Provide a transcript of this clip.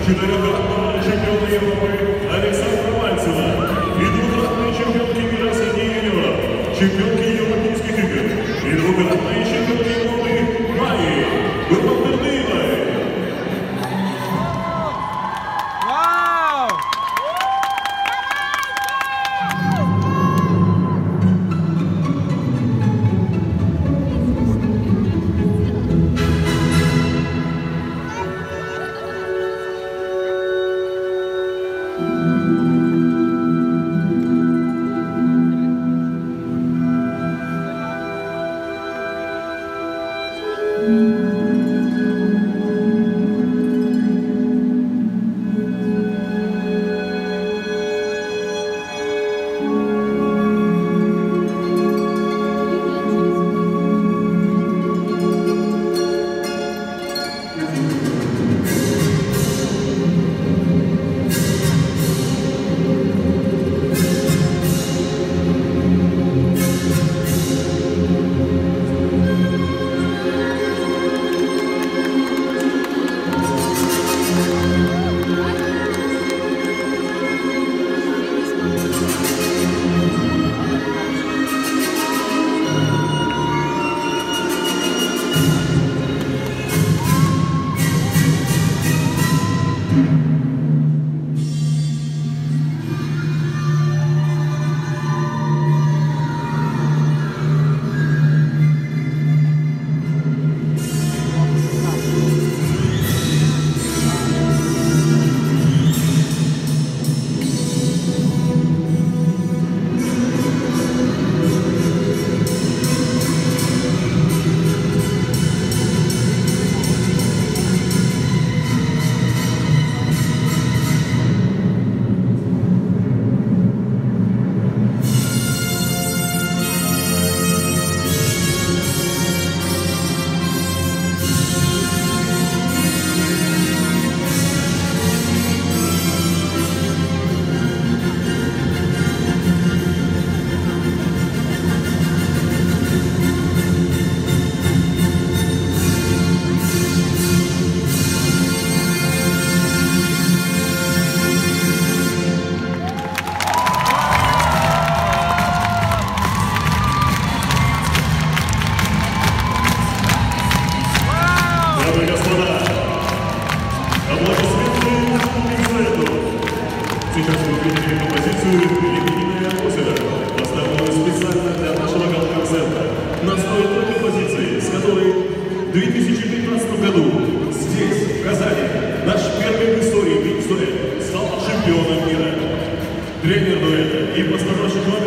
четырехкратного чемпиона Европы Александра Мальцева и двукратной чемпионки мира среди юниоров, чемпионки Европейских игр и двукратной чемпионки Европы Майи Гурбангулдыевой. Дамы и господа, аплодисменты нашему бигбенду. Сейчас вы увидите композицию «Лебединое озеро», поставленную специально для нашего гала-концерта. На основе той композиции, с которой в 2015 году здесь, в Казани, наш первый в истории биг-дуэт стал чемпионом мира. Тренер дуэта и постановщик